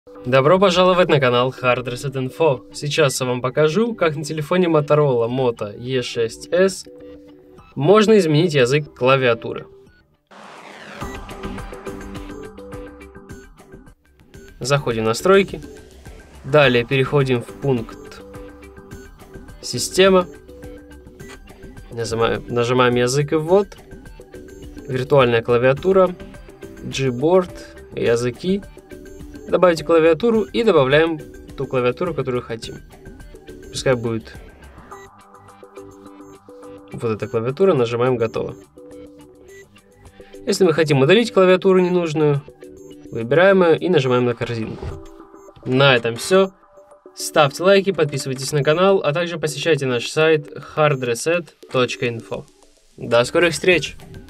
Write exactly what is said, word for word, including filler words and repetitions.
Добро пожаловать на канал Hard Reset Info. Сейчас я вам покажу, как на телефоне Motorola Moto и шесть эс можно изменить язык клавиатуры. Заходим в настройки. Далее переходим в пункт «Система». Нажимаем, нажимаем язык и ввод. Виртуальная клавиатура. Gboard. Языки. Добавите клавиатуру и добавляем ту клавиатуру, которую хотим. Пускай будет вот эта клавиатура. Нажимаем «Готово». Если мы хотим удалить клавиатуру ненужную, выбираем ее и нажимаем на корзинку. На этом все. Ставьте лайки, подписывайтесь на канал, а также посещайте наш сайт hard reset точка info. До скорых встреч!